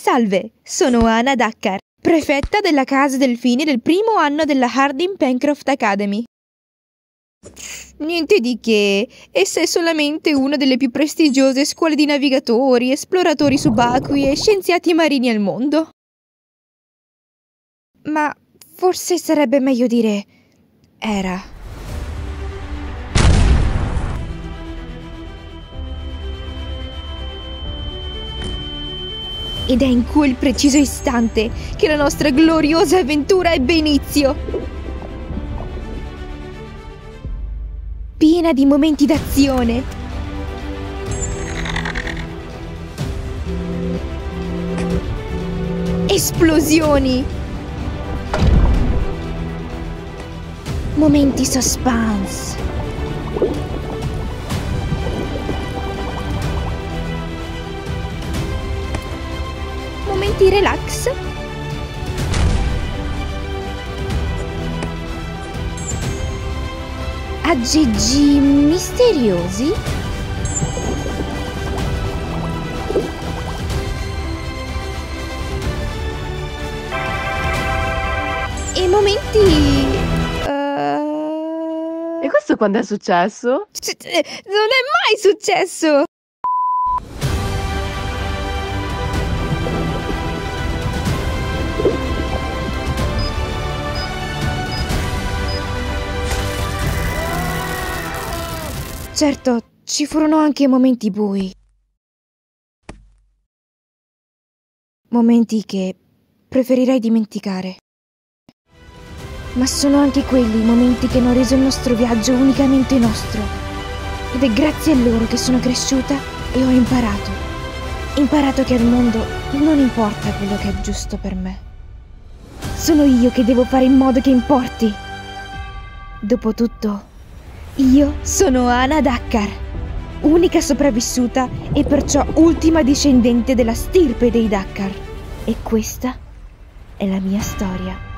Salve, sono Anna Dakkar, prefetta della Casa Delfini del primo anno della Harding Pencroft Academy. Niente di che, essa è solamente una delle più prestigiose scuole di navigatori, esploratori subacquei e scienziati marini al mondo. Ma forse sarebbe meglio dire era. Ed è in quel preciso istante che la nostra gloriosa avventura ebbe inizio. Piena di momenti d'azione. Esplosioni. Momenti suspense. Momenti relax. Aggeggi misteriosi. E momenti... E questo quando è successo? Non è mai successo! Certo, ci furono anche momenti bui. Momenti che preferirei dimenticare. Ma sono anche quelli i momenti che hanno reso il nostro viaggio unicamente nostro. Ed è grazie a loro che sono cresciuta e ho imparato. Imparato che al mondo non importa quello che è giusto per me. Sono io che devo fare in modo che importi. Dopotutto, io sono Anna Dakkar, unica sopravvissuta e perciò ultima discendente della stirpe dei Dakkar. E questa è la mia storia.